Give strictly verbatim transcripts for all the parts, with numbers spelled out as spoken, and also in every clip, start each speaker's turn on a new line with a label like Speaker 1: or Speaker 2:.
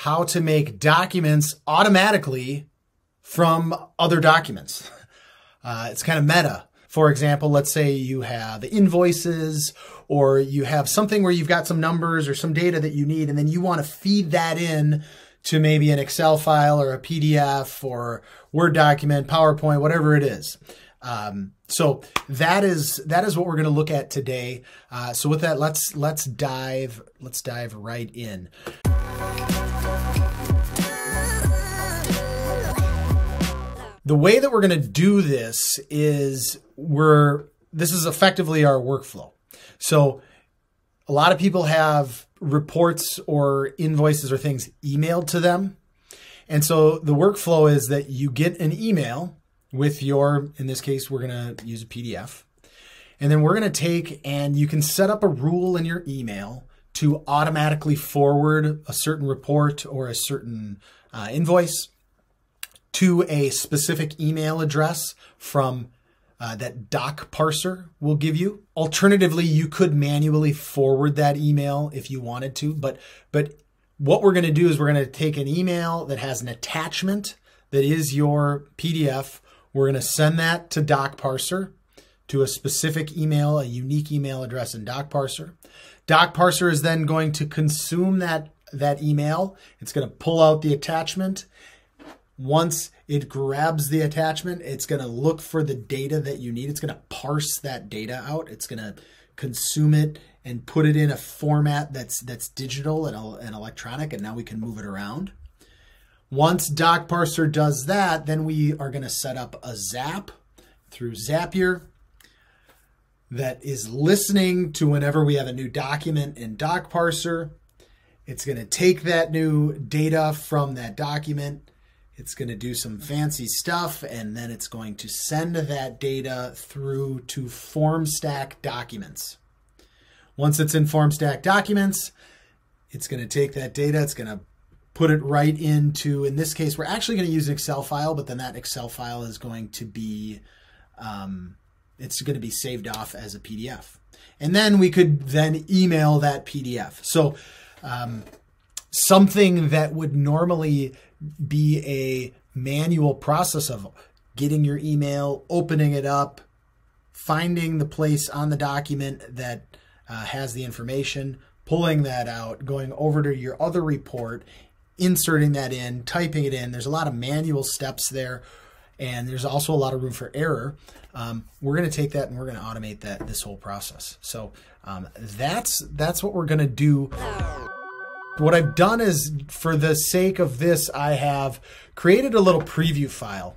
Speaker 1: how to make documents automatically from other documents. Uh, it's kind of meta. For example, let's say you have invoices, or you have something where you've got some numbers or some data that you need, and then you want to feed that in to maybe an Excel file or a P D F or Word document, PowerPoint, whatever it is. Um, so that is that is what we're going to look at today. Uh, so with that, let's let's dive let's dive right in. The way that we're going to do this is we're this is effectively our workflow. So a lot of people have reports or invoices or things emailed to them. And so the workflow is that you get an email with your, in this case, we're going to use a P D F. And then we're going to take and you can set up a rule in your email to automatically forward a certain report or a certain uh, invoice to a specific email address from uh, that Docparser will give you. Alternatively, you could manually forward that email if you wanted to, but but what we're going to do is we're going to take an email that has an attachment that is your P D F. We're going to send that to Docparser, to a specific email, a unique email address in Docparser. Docparser is then going to consume that, that email. It's going to pull out the attachment. Once it grabs the attachment, it's going to look for the data that you need. It's going to parse that data out. It's going to consume it and put it in a format that's that's digital and, and electronic, and now we can move it around. Once Docparser does that, then we are going to set up a Zap through Zapier that is listening to whenever we have a new document in Docparser. It's going to take that new data from that document. It's going to do some fancy stuff, and then it's going to send that data through to Formstack Documents. Once it's in Formstack Documents, it's going to take that data, it's going to put it right into, in this case, we're actually going to use an Excel file, but then that Excel file is going to be, um, it's going to be saved off as a P D F. And then we could then email that P D F. So um, something that would normally be a manual process of getting your email, opening it up, finding the place on the document that uh, has the information, pulling that out, going over to your other report, inserting that in, typing it in. There's a lot of manual steps there, and there's also a lot of room for error. Um, we're going to take that and we're going to automate that this whole process. So um, that's that's what we're going to do. What I've done is, for the sake of this, I have created a little preview file.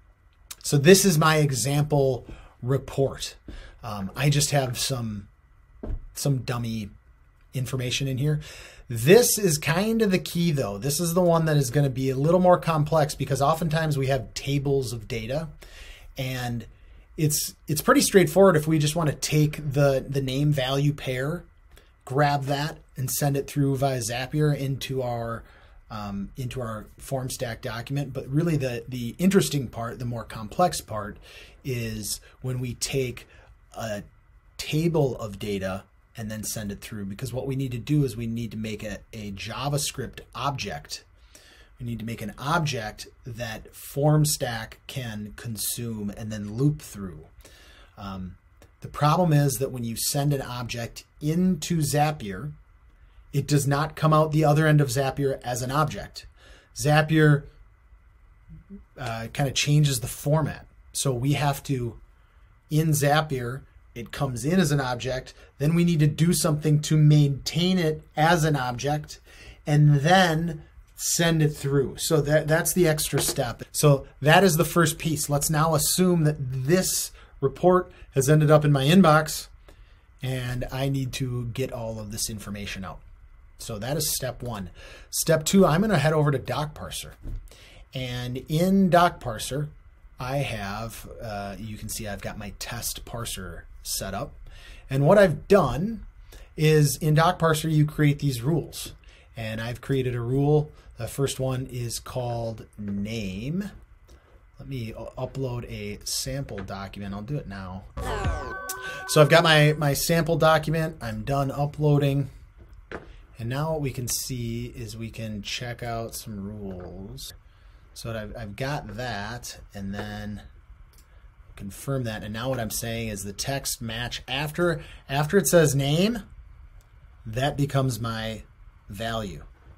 Speaker 1: So this is my example report. Um, I just have some, some dummy information in here. This is kind of the key, though. This is the one that is going to be a little more complex, because oftentimes we have tables of data, and it's it's pretty straightforward if we just want to take the, the name value pair, grab that and send it through via Zapier into our um, into our Formstack document. But really the, the interesting part, the more complex part, is when we take a table of data and then send it through, because what we need to do is we need to make a, a JavaScript object. We need to make an object that Formstack can consume and then loop through. Um, The problem is that when you send an object into Zapier, it does not come out the other end of Zapier as an object. Zapier uh, kind of changes the format. So we have to, in Zapier, it comes in as an object, then we need to do something to maintain it as an object, and then send it through. So that, that's the extra step. So that is the first piece. Let's now assume that this report has ended up in my inbox, and I need to get all of this information out. So that is step one. Step two, I'm going to head over to Docparser. And in Docparser, I have, uh, you can see I've got my test parser set up. And what I've done is, in Docparser, you create these rules. And I've created a rule. The first one is called name. Let me upload a sample document. I'll do it now. So I've got my, my sample document. I'm done uploading. And now what we can see is we can check out some rules. So I've, I've got that, and then confirm that. And now what I'm saying is the text match after, after it says name, that becomes my value.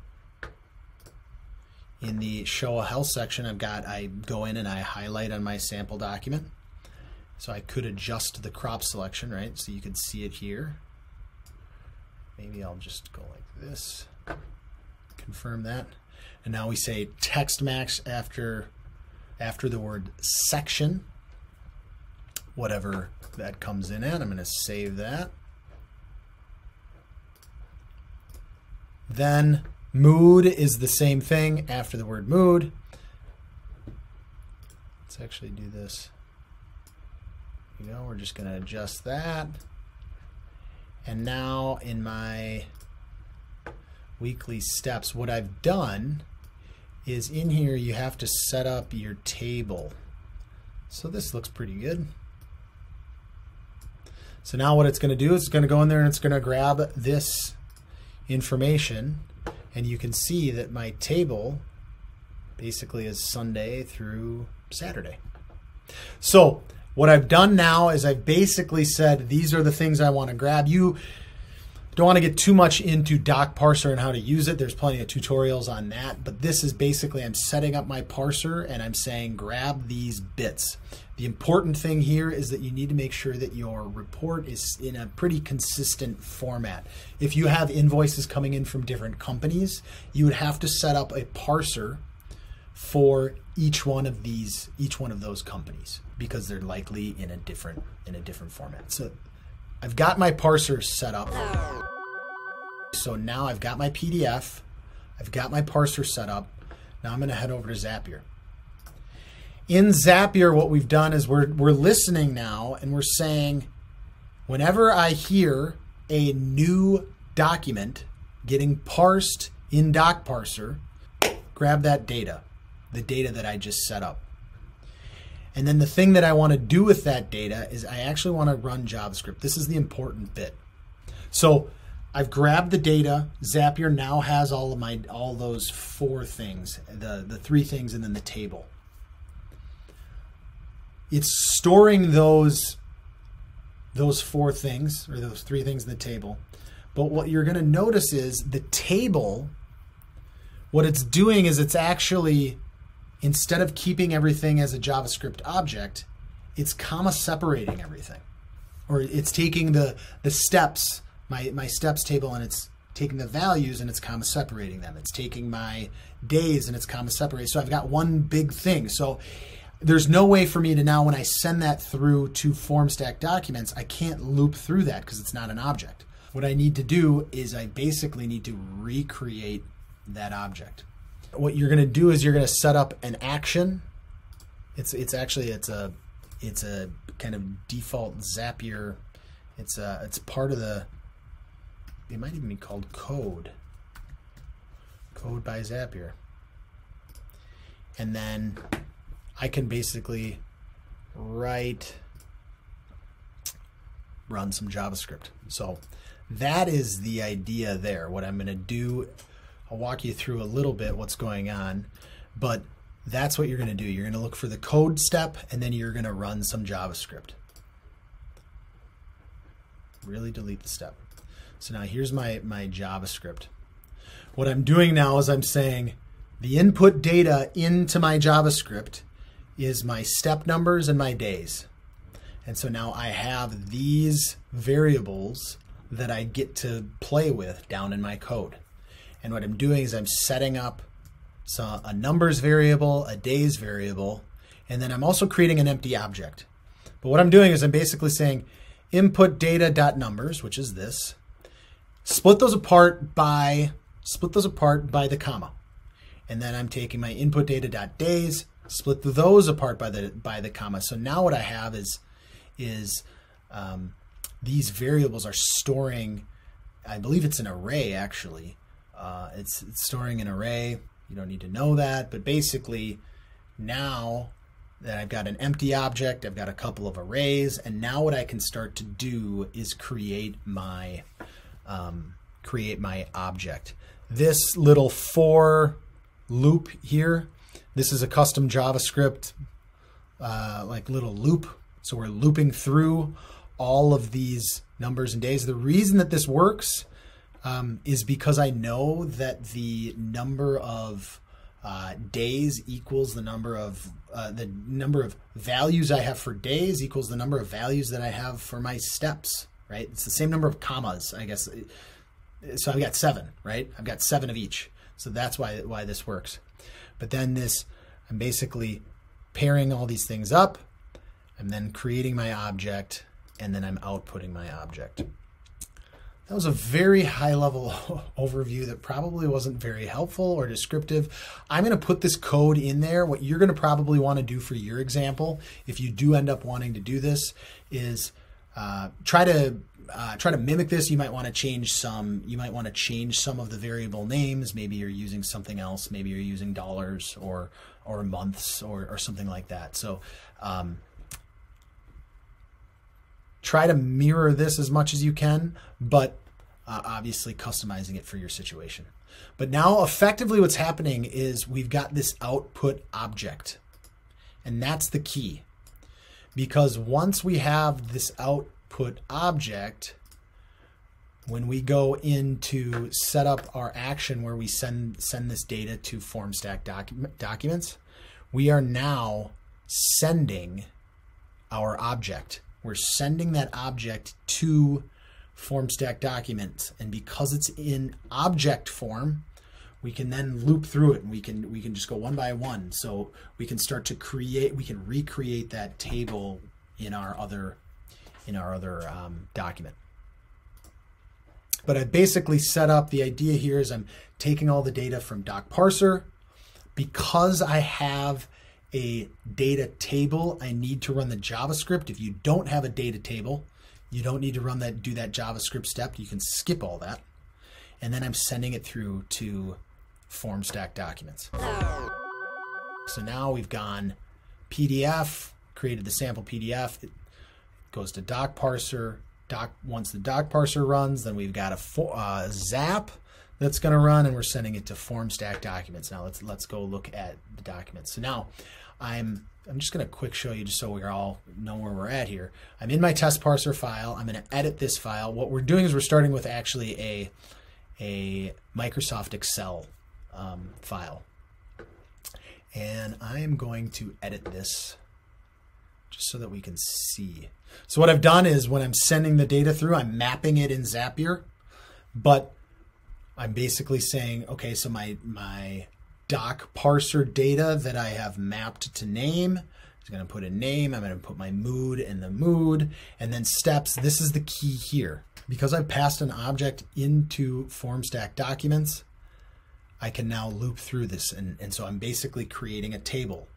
Speaker 1: In the show a health section, I've got, I go in and I highlight on my sample document. So I could adjust the crop selection, right? So you can see it here. Maybe I'll just go like this, confirm that. And now we say text match after, after the word section, whatever that comes in at. I'm going to save that. Then mood is the same thing after the word mood. Let's actually do this. You know, we're just going to adjust that. And now in my weekly steps, what I've done is in here you have to set up your table. So this looks pretty good. So now what it's going to do is it's going to go in there and it's going to grab this information, and you can see that my table basically is Sunday through Saturday. So what I've done now is I've basically said these are the things I want to grab. You don't want to get too much into Docparser and how to use it. There's plenty of tutorials on that, but this is basically I'm setting up my parser and I'm saying grab these bits. The important thing here is that you need to make sure that your report is in a pretty consistent format. If you have invoices coming in from different companies, you would have to set up a parser for each one of these, each one of those companies, because they're likely in a different in a different format. So I've got my parser set up. So now I've got my P D F, I've got my parser set up. Now I'm going to head over to Zapier. In Zapier, what we've done is we're we're listening now, and we're saying, whenever I hear a new document getting parsed in Docparser, grab that data, the data that I just set up. And then the thing that I want to do with that data is I actually want to run JavaScript. This is the important bit. So I've grabbed the data. Zapier now has all of my all those four things, the, the three things and then the table. It's storing those, those four things, or those three things in the table. But what you're going to notice is the table, what it's doing is it's actually, instead of keeping everything as a JavaScript object, it's comma separating everything. Or it's taking the, the steps, my, my steps table, and it's taking the values and it's comma separating them. It's taking my days and it's comma separating. So I've got one big thing. So there's no way for me to now, when I send that through to Formstack Documents, I can't loop through that because it's not an object. What I need to do is I basically need to recreate that object. What you're going to do is you're going to set up an action. It's it's actually it's a it's a kind of default Zapier. It's a it's part of the. It might even be called code. Code by Zapier. And then I can basically write, run some JavaScript. So that is the idea there. What I'm going to do, I'll walk you through a little bit what's going on, but that's what you're going to do. You're going to look for the code step, and then you're going to run some JavaScript. Really delete the step. So now here's my, my JavaScript. What I'm doing now is I'm saying the input data into my JavaScript is my step numbers and my days. And so now I have these variables that I get to play with down in my code. And what I'm doing is I'm setting up so a numbers variable, a days variable, and then I'm also creating an empty object. But what I'm doing is I'm basically saying input data.numbers, which is this, split those apart by split those apart by the comma. And then I'm taking my input data.days, split those apart by the by the comma. So now what I have is is um, these variables are storing, I believe it's an array actually. Uh, it's, it's storing an array. You don't need to know that, but basically now that I've got an empty object, I've got a couple of arrays, and now what I can start to do is create my um, create my object. This little for loop here, this is a custom JavaScript uh, like little loop. So we're looping through all of these numbers and days. The reason that this works um, is because I know that the number of uh, days equals the number of uh, the number of values I have for days equals the number of values that I have for my steps, right? It's the same number of commas, I guess. So I've got seven, right? I've got seven of each. So that's why, why this works. But then this, I'm basically pairing all these things up. I'm then creating my object, and then I'm outputting my object. That was a very high level overview that probably wasn't very helpful or descriptive. I'm going to put this code in there. What you're going to probably want to do for your example, if you do end up wanting to do this, is uh, try to uh, try to mimic this. You might want to change some. You might want to change some of the variable names. Maybe you're using something else. Maybe you're using dollars or or months or or something like that. So. Um, Try to mirror this as much as you can, but uh, obviously customizing it for your situation. But now effectively what's happening is we've got this output object, and that's the key. Because once we have this output object, when we go into set up our action where we send, send this data to Formstack docu- Documents, we are now sending our object. We're sending that object to Formstack Documents, and because it's in object form, we can then loop through it, and we can we can just go one by one. So we can start to create, we can recreate that table in our other in our other um, document. But I basically set up, the idea here is I'm taking all the data from Docparser. Because I have a data table, I need to run the JavaScript. If you don't have a data table, you don't need to run that, do that JavaScript step. You can skip all that. And then I'm sending it through to Formstack Documents. So now we've gone P D F, created the sample P D F. It goes to Docparser. Doc, once the Docparser runs, then we've got a for, uh, Zap that's going to run, and we're sending it to Formstack Documents. Now let's let's go look at the documents. So now I'm I'm just going to quick show you just so we all know where we're at here. I'm in my test parser file. I'm going to edit this file. What we're doing is we're starting with actually a a Microsoft Excel um, file, and I am going to edit this just so that we can see. So what I've done is when I'm sending the data through, I'm mapping it in Zapier, but I'm basically saying, okay, so my, my Docparser data that I have mapped to name, I'm going to put a name, I'm going to put my mood in the mood, and then steps. This is the key here. Because I've passed an object into Formstack Documents, I can now loop through this. And, and so I'm basically creating a table.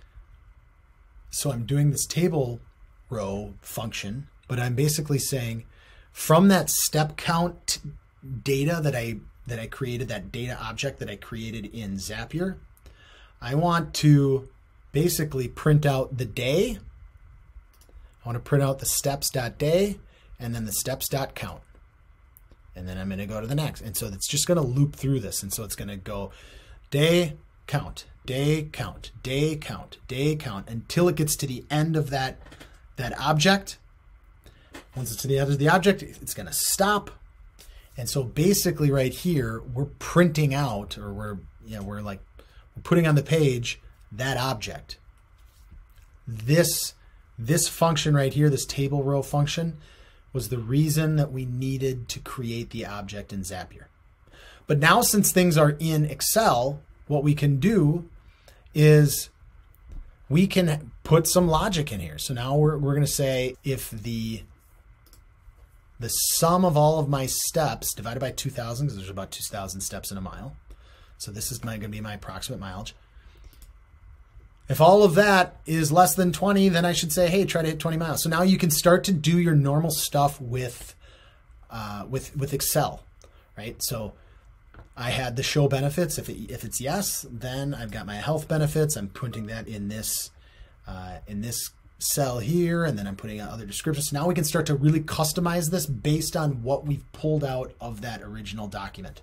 Speaker 1: So I'm doing this table row function, but I'm basically saying from that step count data that I that I created, that data object that I created in Zapier, I want to basically print out the day. I want to print out the steps.day and then the steps.count. And then I'm going to go to the next. And so it's just going to loop through this. And so it's going to go day count, day count, day count, day count until it gets to the end of that, that object. Once it's to the end of the object, it's going to stop. And so basically right here, we're printing out, or we're, you know, we're like, we're putting on the page that object. This, this function right here, this table row function, was the reason that we needed to create the object in Zapier. But now since things are in Excel, what we can do is we can put some logic in here. So now we're, we're going to say if the The sum of all of my steps divided by two thousand, because there's about two thousand steps in a mile. So this is going to be my approximate mileage. If all of that is less than twenty, then I should say, hey, try to hit twenty miles. So now you can start to do your normal stuff with, uh, with, with Excel, right? So I had the show benefits. If, it, if it's yes, then I've got my health benefits. I'm putting that in this, uh, in this cell here, and then I'm putting out other descriptions. So now we can start to really customize this based on what we've pulled out of that original document.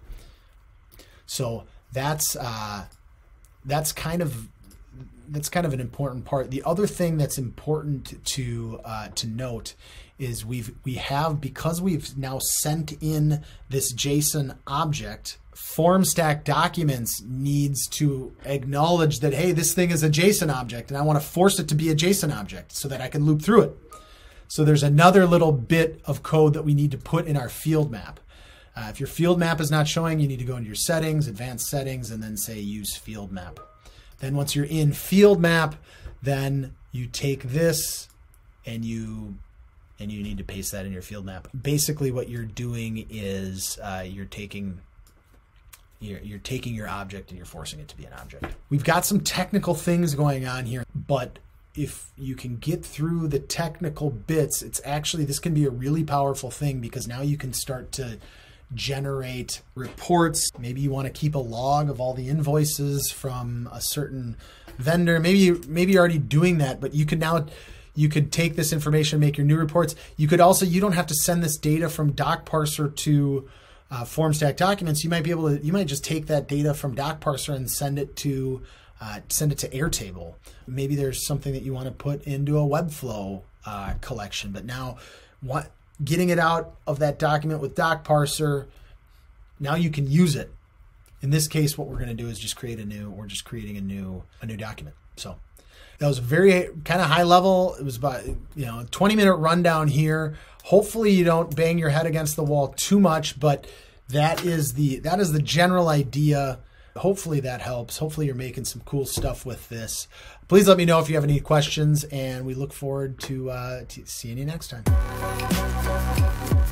Speaker 1: So that's uh, that's kind of that's kind of an important part. The other thing that's important to uh, to note is we've we have because we've now sent in this JSON object. Formstack Documents needs to acknowledge that, hey, this thing is a JSON object, and I want to force it to be a JSON object so that I can loop through it. So there's another little bit of code that we need to put in our field map. Uh, if your field map is not showing, you need to go into your settings, advanced settings, and then say use field map. Then once you're in field map, then you take this and you and you need to paste that in your field map. Basically what you're doing is uh, you're taking You're, you're taking your object and you're forcing it to be an object. We've got some technical things going on here, but if you can get through the technical bits, it's actually, this can be a really powerful thing because now you can start to generate reports. Maybe you want to keep a log of all the invoices from a certain vendor. Maybe, maybe you're already doing that, but you can now, you could take this information, make your new reports. You could also, you don't have to send this data from Docparser to Uh, Formstack Documents. You might be able to, you might just take that data from Docparser and send it to, uh, send it to Airtable. Maybe there's something that you want to put into a Webflow uh, collection, but now what, getting it out of that document with Docparser, now you can use it. In this case, what we're going to do is just create a new, we're just creating a new, a new document. So that was a very kind of high level. It was about, you know, twenty minute rundown here. Hopefully you don't bang your head against the wall too much, but that is the, that is the general idea. Hopefully that helps. Hopefully you're making some cool stuff with this. Please let me know if you have any questions, and we look forward to, uh, to seeing you next time.